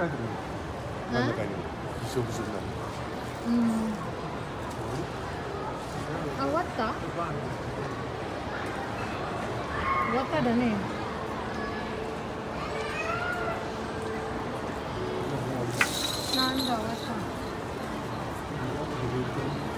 書いてるの。真ん中にびしょびしょになる。 あ、終わった？終わっただね。なんだ、終わった。